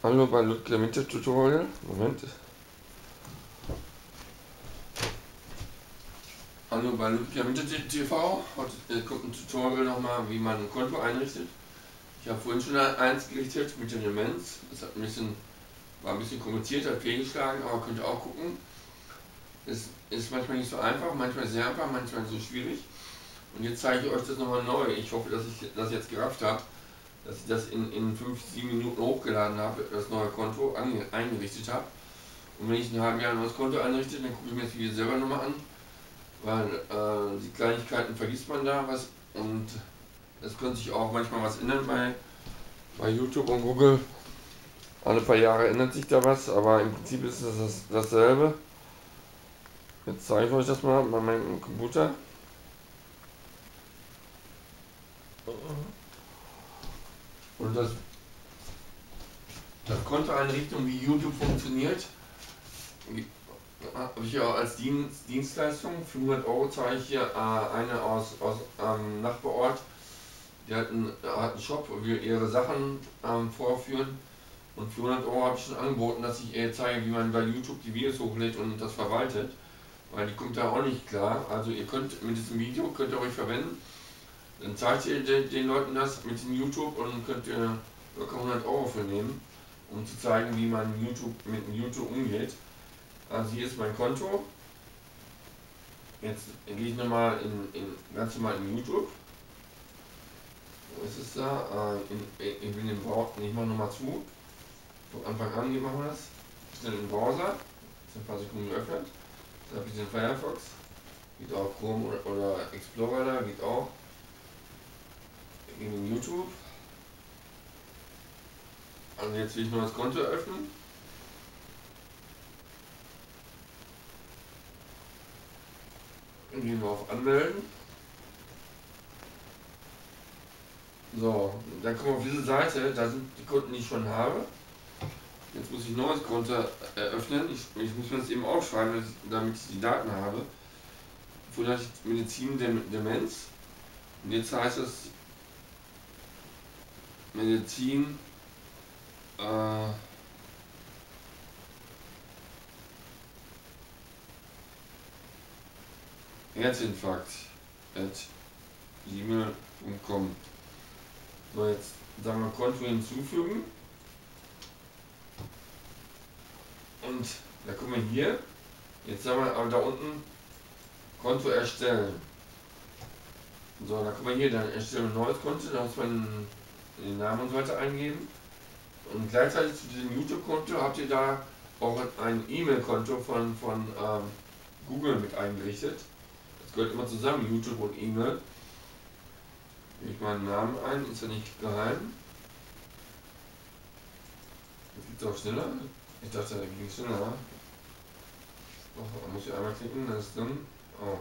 Hallo bei Ludger Winter Tutorial. Moment. Hallo bei Ludger Winter TV. Heute kommt ein Tutorial nochmal, wie man ein Konto einrichtet. Ich habe vorhin schon eins gerichtet mit den Elements. Das hat war ein bisschen kompliziert, hat fehlgeschlagen, aber könnt ihr auch gucken. Es ist manchmal nicht so einfach, manchmal sehr einfach, manchmal so schwierig. Und jetzt zeige ich euch das nochmal neu. Ich hoffe, dass ich das jetzt gerafft habe, dass ich das in 5-7 Minuten hochgeladen habe, das neue Konto eingerichtet habe. Und wenn ich in einem halben Jahr ein neues Konto einrichte, dann gucke ich mir das Video selber nochmal an, weil die Kleinigkeiten vergisst man da was und es könnte sich auch manchmal was ändern bei YouTube und Google. Alle paar Jahre ändert sich da was, aber im Prinzip ist es dasselbe. Jetzt zeige ich euch das mal bei meinem Computer. Und das Kontoeinrichtung, wie YouTube funktioniert, habe ich ja als Dienstleistung. Für 100 € zahle ich hier eine aus Nachbarort. Die hat einen Shop, wo wir ihre Sachen vorführen. Und für 100 € habe ich schon angeboten, dass ich ihr zeige, wie man bei YouTube die Videos hochlädt und das verwaltet. Weil die kommt da auch nicht klar. Also ihr könnt mit diesem Video, könnt ihr euch verwenden. Dann zeigt ihr den Leuten das mit dem YouTube und könnt ihr locker 100 € für nehmen, um zu zeigen, wie man mit dem YouTube umgeht. Also hier ist mein Konto. Jetzt gehe ich nochmal ganz normal in YouTube. Wo ist es da? Ich will den Browser, ich mache nochmal zu. Von Anfang an machen wir das. Schnell im Browser. Das ist ein paar Sekunden geöffnet. Jetzt habe ich den Firefox. Geht auch Chrome oder Explorer da, geht auch. Ich gehe in YouTube. Also jetzt will ich noch das Konto eröffnen. Dann gehen wir auf Anmelden. So, dann kommen wir auf diese Seite, da sind die Konten, die ich schon habe. Jetzt muss ich ein neues Konto eröffnen. Ich muss mir das eben aufschreiben, damit ich die Daten habe. Vorhin hatte ich Medizin Demenz. Und jetzt heißt es Medizin Herzinfarkt at gmail.com. So, jetzt sagen wir Konto hinzufügen. Und da kommen wir hier. Jetzt sagen wir aber da unten Konto erstellen. So, da kommen wir hier, dann erstellen ein neues Konto, da muss man den Namen und so weiter eingeben. Und gleichzeitig zu diesem YouTube-Konto habt ihr da auch ein E-Mail-Konto von Google mit eingerichtet. Das gehört immer zusammen, YouTube und E-Mail. Gebe ich meinen Namen ein, ist ja nicht geheim. Jetzt geht es auch schneller. Ich dachte, da ging es schneller. Da muss ich einmal klicken, das ist drin. Oh.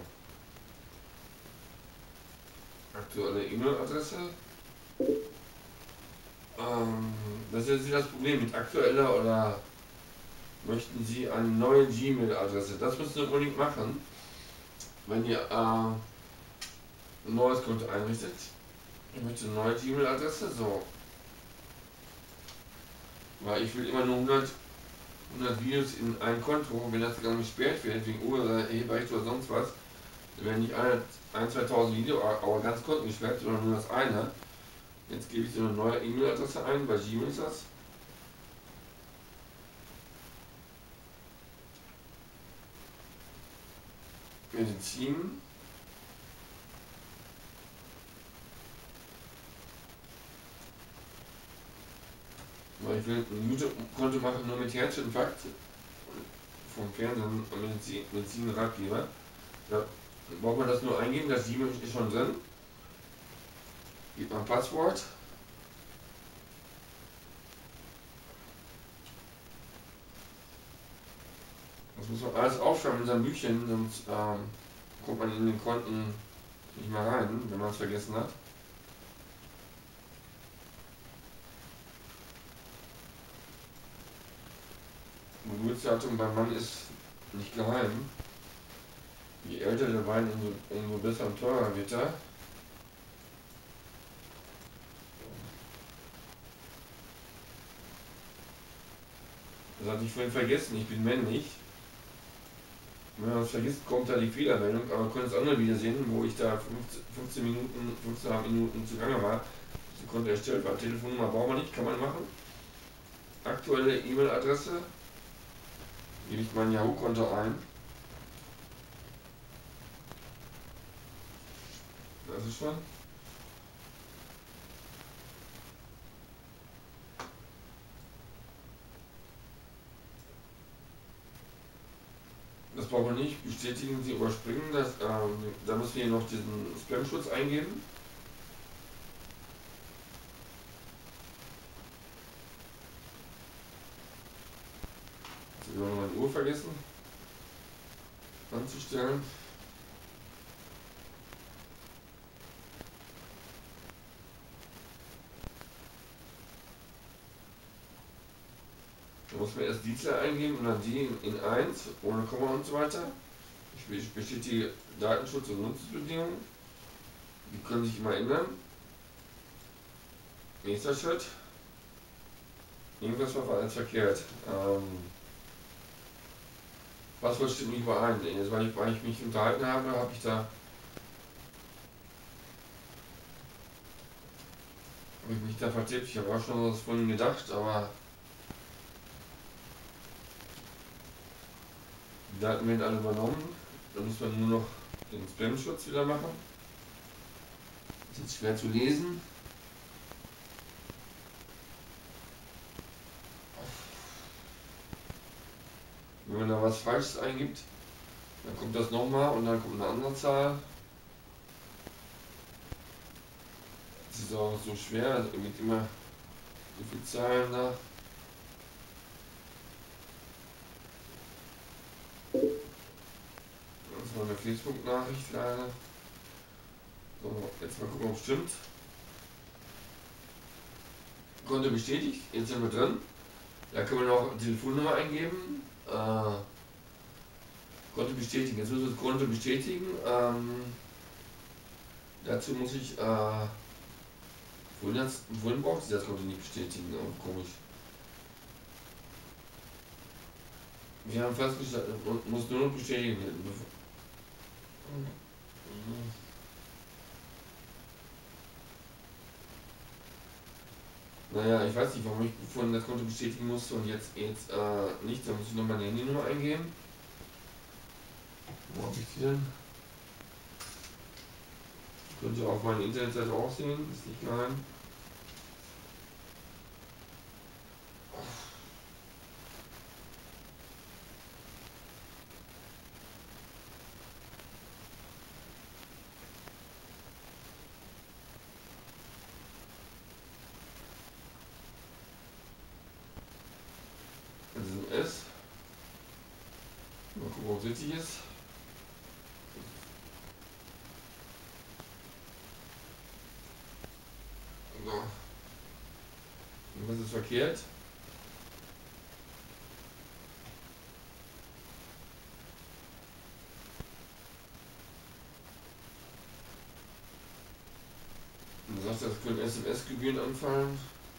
Aktuelle E-Mail-Adresse. Das ist jetzt das Problem mit aktueller oder möchten Sie eine neue Gmail-Adresse. Das müssen Sie unbedingt machen, wenn ihr ein neues Konto einrichtet. Ich möchte eine neue Gmail-Adresse, so. Weil ich will immer nur 100 Videos in ein Konto, wenn das dann gesperrt wird, wegen Urheberrecht oder sonst was, dann werden nicht 1.000-2.000 Videos, aber ganz Konten gesperrt, sondern nur das eine. Jetzt gebe ich so eine neue E-Mail-Adresse ein, bei Gmail ist das. Medizin. Weil ich will ein YouTube-Konto machen nur mit Herzinfarkt vom Fernsehen und Medizin-Ratgeber. Da braucht man das nur eingeben, das Gmail ist schon drin. Gibt man Passwort. Das muss man alles aufschreiben in seinem Büchchen, sonst kommt man in den Konten nicht mehr rein, wenn man es vergessen hat. Geburtsdatum beim Mann ist nicht geheim. Je älter der Wein, umso besser und teurer wird er. Das hatte ich vorhin vergessen, ich bin männlich. Wenn man das vergisst, kommt da die Fehlermeldung, aber wir können das andere wieder sehen, wo ich da 15 Minuten, 15,5 Minuten zugange war. Das Konto erstellt war. Telefonnummer brauchen wir nicht, kann man machen. Aktuelle E-Mail-Adresse, gebe ich mein Yahoo-Konto ein. Das ist schon. Das brauchen wir nicht. Bestätigen Sie, überspringen das. Da müssen wir hier noch diesen Spam-Schutz eingeben. Jetzt habe ich noch meine Uhr vergessen anzustellen. Da muss man erst die Zahl eingeben und dann die in 1, ohne Komma und so weiter. Ich bestätige Datenschutz und Nutzungsbedingungen. Die können sich immer ändern. Nächster Schritt. Irgendwas war als verkehrt. Passwort stimmt nicht überein. Jetzt, weil ich mich unterhalten habe ich mich da vertippt. Ich habe auch schon was vorhin gedacht, aber die Daten werden alle übernommen. Dann muss man nur noch den Spam-Schutz wieder machen. Das ist jetzt schwer zu lesen. Wenn man da was Falsches eingibt, dann kommt das nochmal und dann kommt eine andere Zahl. Das ist auch so schwer, also gibt immer so viele Zahlen da. Das ist mal eine Facebook-Nachricht leider. So, jetzt mal gucken, ob es stimmt. Konto bestätigt, jetzt sind wir drin. Da können wir noch Telefonnummer eingeben. Konto bestätigen. Jetzt müssen wir das Konto bestätigen. Dazu muss ich. Vorhin brauchte ich das Konto nicht bestätigen. Oh, komisch. Wir haben festgestellt, muss nur noch bestätigen werden. Naja, ich weiß nicht, warum ich vorhin das Konto bestätigen musste und jetzt nicht. Da muss ich noch meine Handynummer eingeben. Wo habe ich die denn? Könnt ihr auf meiner Internetseite auch sehen, ist nicht geheim. Das ist ein S. Mal gucken, ob es richtig ist. So. Und was ist verkehrt? Du sagst, das können SMS-Gebühren anfallen.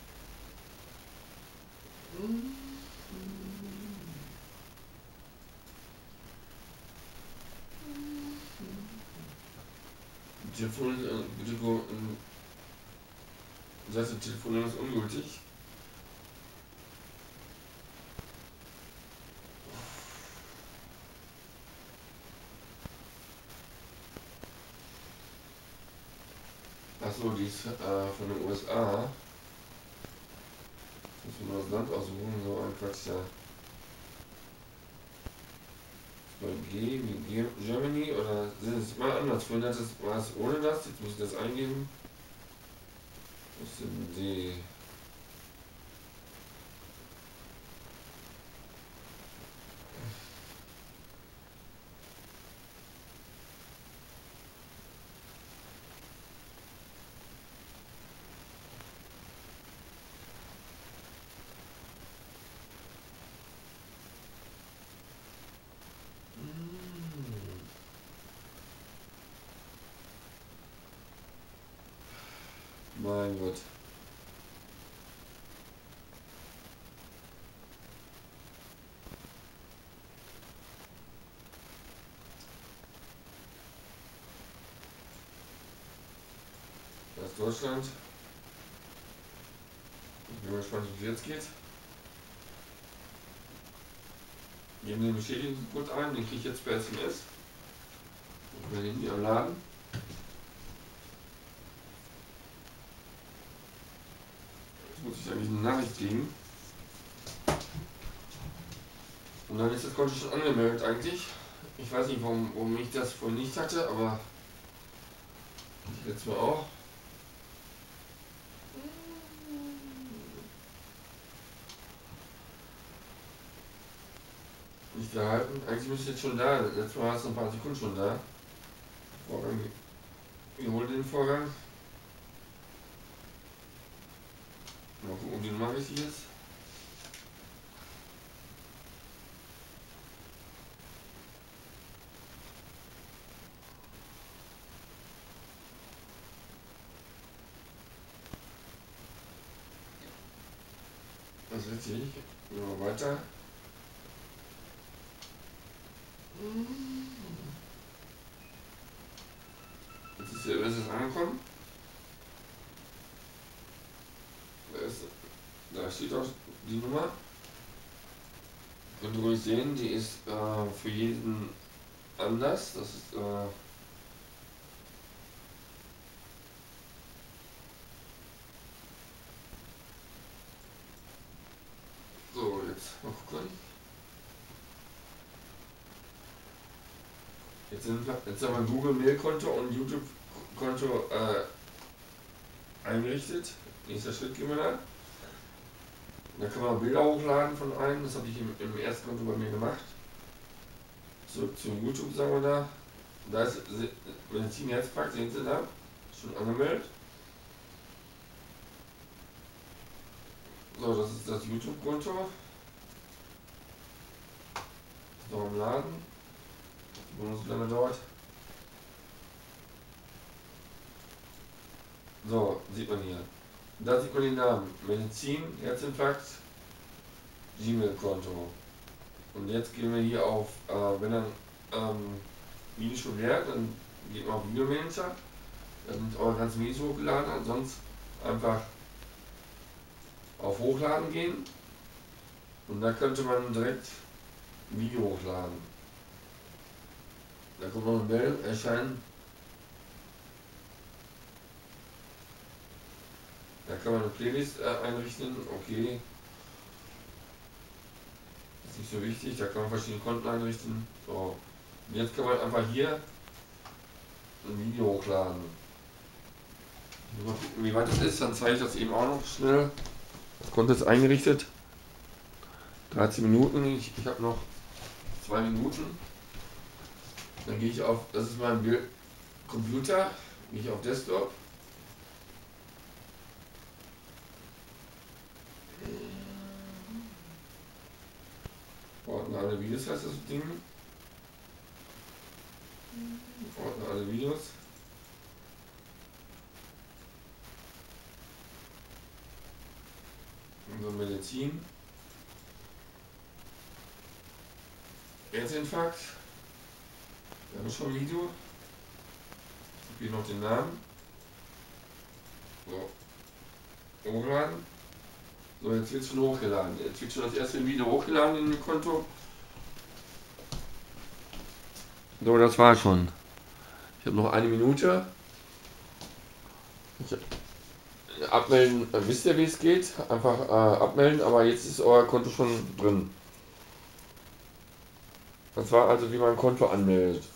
Telefon, bitte go, das heißt, Telefonnummer ist ungültig. Achso, die ist von den USA. Muss man nur das Land aussuchen, so ein Quatsch da. Bei G wie Germany oder sind es mal anders? Vorhin war es ohne das, jetzt muss ich das eingeben. Was sind die? Mein Gott. Deutschland. Ich bin gespannt, wie es jetzt geht. Geben den Bestätigungscode ein, den kriege ich jetzt per SMS. Ich bin Handy am Laden. Jetzt muss ich eigentlich eine Nachricht kriegen. Und dann ist das Konto schon angemeldet eigentlich. Ich weiß nicht, warum ich das vorhin nicht hatte, aber ich jetzt mal auch. Nicht erhalten. Eigentlich müsste jetzt schon da. Letztes Mal war es noch ein paar Sekunden schon da. Vorgang. Wiederhole den Vorgang. Mal gucken, ob die Nummer richtig ist. Das ist richtig. Gehen wir weiter. Jetzt ist es angekommen. Da steht auch die Nummer. Könnt ihr ruhig sehen, die ist für jeden anders. Das ist so, jetzt mal gucken. Jetzt haben wir ein Google Mail Konto und YouTube Konto eingerichtet. Nächster Schritt gehen wir da. Da kann man Bilder hochladen von einem, das habe ich im ersten Konto bei mir gemacht. Zurück zum YouTube, sagen wir da. Da ist, wenn ihr Team jetzt packt, sehen Sie da, schon angemeldet. So, das ist das YouTube-Konto. Ist noch im Laden. Wo es lange dauert. So, sieht man hier. Da sieht man den Namen. Medizin, Herzinfarkt, Gmail-Konto. Und jetzt gehen wir hier auf, wenn dann Video schon leer, dann geht man auf Videomanager. Da sind eure ganzen Videos hochgeladen. Sonst einfach auf Hochladen gehen. Und da könnte man direkt ein Video hochladen. Da kommt noch ein Mail erscheinen. Da kann man eine Playlist einrichten, okay. Ist nicht so wichtig, da kann man verschiedene Konten einrichten. So. Und jetzt kann man einfach hier ein Video hochladen. Mal gucken, wie weit das ist, dann zeige ich das eben auch noch schnell. Das Konto ist eingerichtet. 13 Minuten, ich habe noch 2 Minuten. Dann gehe ich auf, das ist mein Computer, gehe ich auf Desktop. Ordner alle Videos heißt das Ding. Ordner alle Videos. Unser Medizin. Herzinfarkt. Wir haben schon ein Video. Ich habe hier noch den Namen. So. Hochladen. So, jetzt wird es schon hochgeladen. Jetzt wird schon das erste Video hochgeladen in dem Konto. So, das war schon. Ich habe noch 1 Minute. Abmelden, wisst ihr, wie es geht? Einfach abmelden, aber jetzt ist euer Konto schon drin. Das war also, wie man ein Konto anmeldet.